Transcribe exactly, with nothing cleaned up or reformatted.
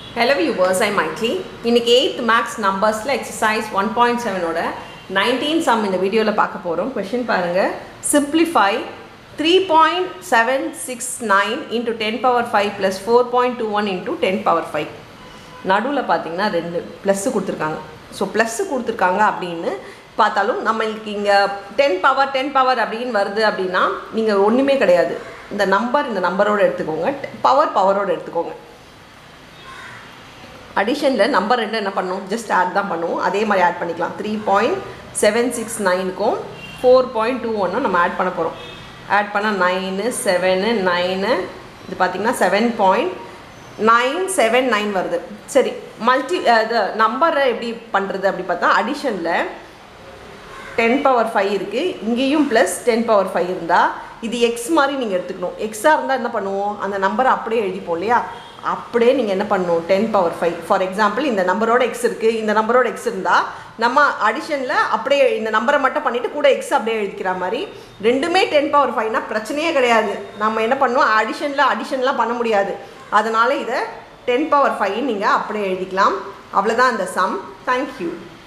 Hello viewers, I'm Maitli. இன்னைக்கு eighth maths numbersல exercise one point seven ஓட nineteen sum இந்த வீடியோல பார்க்க போறோம். Question பாருங்க. Simplify three point seven six nine into ten power five plus four point two one into ten power five. நடுவுல பாத்தீங்கன்னா ரெண்டு பிளஸ் கொடுத்திருக்காங்க. சோ பிளஸ் கொடுத்திருக்காங்க அப்படினு பார்த்தாலும் நமக்கு இங்க ten power ten power அப்படினு வருது அப்படினா நீங்க ஒண்ணுமே கிடையாது. இந்த நம்பர் இந்த நம்பரோட எடுத்துக்கோங்க. பவர் பவரோட எடுத்துக்கோங்க. Addition la number ரெண்டு என்ன பண்ணும் just add தான் பண்ணுவோம் அதே மாதிரி add பண்ணிக்கலாம் three point seven six nine க்கும் four point two one நம்ம add பண்ண போறோம் add பண்ணா nine seven nine இது பாத்தீங்கன்னா seven point nine seven nine வருது சரி மல்டி the number எப்படி பண்றது அப்படி பார்த்தா additionல ten power five இருக்கு இங்கேயும் plus ten power five இருந்தா இது x மாதிரி நீங்க எடுத்துக்கணும் x ஆ இருந்தா என்ன பண்ணுவோம் அந்த நம்பர் அப்படியே எழுதிப்போம் இல்லையா அப்படியே நீங்க என்ன பண்ணனும் ten power five for example இந்த நம்பரோட x இருக்கு இந்த நம்பரோட x இருந்தா நம்ம அடிஷன்ல அப்படியே இந்த நம்பரை மட்டும் பண்ணிட்டு கூட x அப்படியே எழுதிக்கிற மாதிரி ரெண்டுமே ten power five னா பிரச்சனையே கிடையாது நாம என்ன பண்ணுவோம் அடிஷன்ல அடிஷன்லாம் பண்ண முடியாது அதனால இத ten power five நீங்க அப்படியே எழுதிக்கலாம் அவ்வளவுதான் அந்த சம் thank you